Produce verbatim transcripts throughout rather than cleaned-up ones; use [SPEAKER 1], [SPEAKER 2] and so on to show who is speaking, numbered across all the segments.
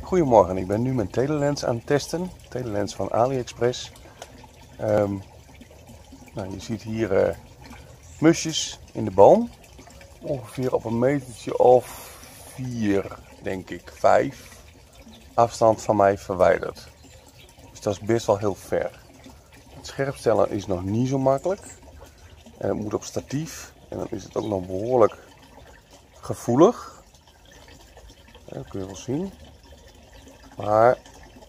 [SPEAKER 1] Goedemorgen, ik ben nu mijn telelens aan het testen. Telelens van AliExpress. Um, nou, je ziet hier uh, musjes in de boom. Ongeveer op een metertje of vier, denk ik, vijf afstand van mij verwijderd. Dus dat is best wel heel ver. Het scherpstellen is nog niet zo makkelijk. En het moet op statief. En dan is het ook nog behoorlijk gevoelig. Dat kun je wel zien. Maar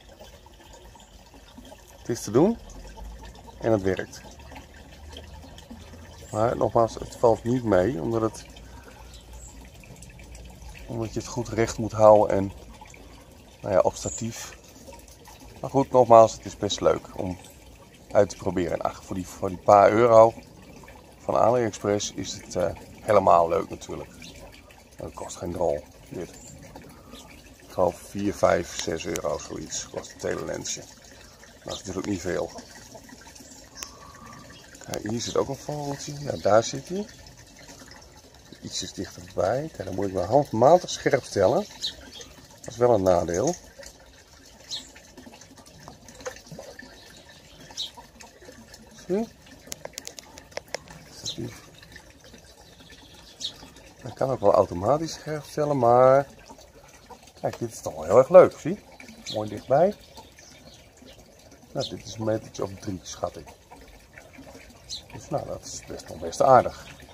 [SPEAKER 1] het is te doen en het werkt. Maar nogmaals, het valt niet mee omdat, het, omdat je het goed recht moet houden en nou ja, op statief. Maar goed, nogmaals, het is best leuk om uit te proberen. En ach, voor die, voor die paar euro van AliExpress is het uh, helemaal leuk natuurlijk. Dat kost geen drol. Dit. Ik geloof vier, vijf, zes euro zoiets kost het telelensje. Dat is natuurlijk niet veel. Kijk, hier zit ook een vogeltje. Ja, daar zit hij. Ietsjes dichterbij. Kijk, dan moet ik mijn hand matig scherp stellen. Dat is wel een nadeel. Zie? Ik kan ook wel automatisch scherp stellen, maar kijk, dit is toch wel heel erg leuk, zie? Mooi dichtbij. Nou, dit is een metertje of drie, schat ik. Dus nou, dat is best wel best aardig.